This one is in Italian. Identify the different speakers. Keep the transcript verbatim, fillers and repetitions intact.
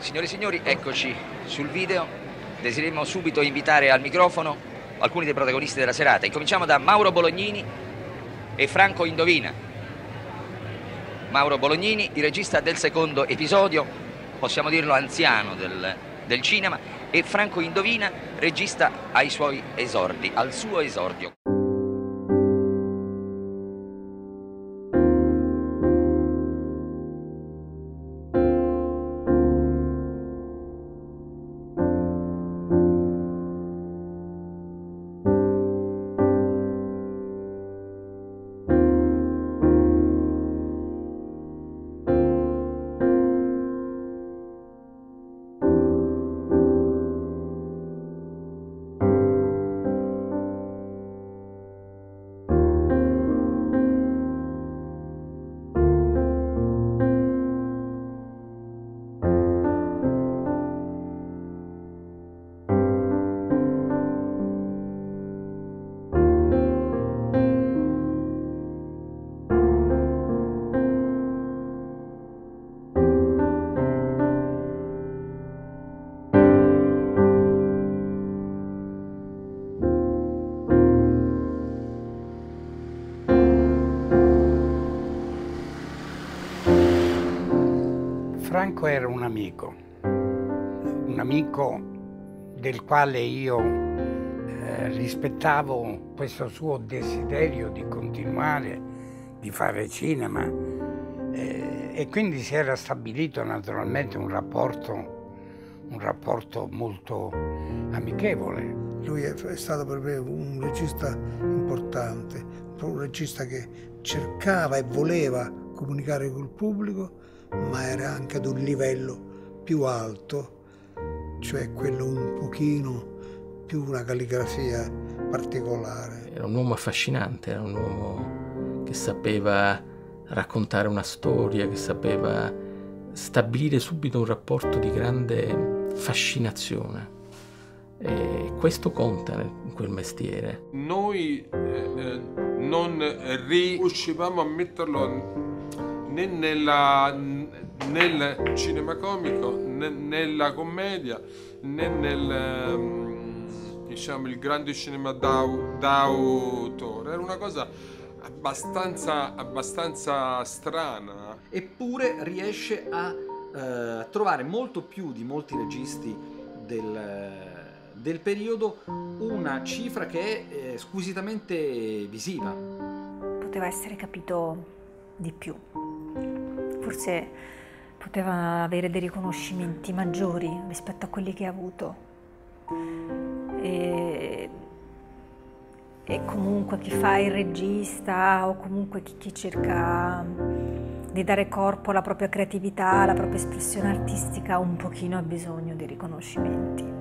Speaker 1: Signore e signori, eccoci sul video. Desideriamo subito invitare al microfono alcuni dei protagonisti della serata. Incominciamo da Mauro Bolognini e Franco Indovina. Mauro Bolognini, il regista del secondo episodio, possiamo dirlo anziano del, del cinema, e Franco Indovina, regista ai suoi esordi, al suo esordio.
Speaker 2: Franco era un amico, un amico del quale io eh, rispettavo questo suo desiderio di continuare, di fare cinema, eh, e quindi si era stabilito naturalmente un rapporto, un rapporto molto amichevole.
Speaker 3: Lui è stato per me un regista importante, un regista che cercava e voleva comunicare col pubblico, ma era anche ad un livello più alto, cioè quello un pochino più una calligrafia particolare.
Speaker 4: Era un uomo affascinante, era un uomo che sapeva raccontare una storia, che sapeva stabilire subito un rapporto di grande fascinazione. E questo conta in quel mestiere.
Speaker 5: Noi eh, non riuscivamo a metterlo né nella, nel cinema comico, né nella commedia, né nel, diciamo, il grande cinema d'autore. Era una cosa abbastanza, abbastanza strana.
Speaker 6: Eppure riesce a eh, trovare molto più di molti registi del, del periodo una cifra che è eh, squisitamente visiva.
Speaker 7: Poteva essere capito di più. Forse poteva avere dei riconoscimenti maggiori rispetto a quelli che ha avuto. E, e comunque chi fa il regista o comunque chi, chi cerca di dare corpo alla propria creatività, alla propria espressione artistica, un pochino ha bisogno di riconoscimenti.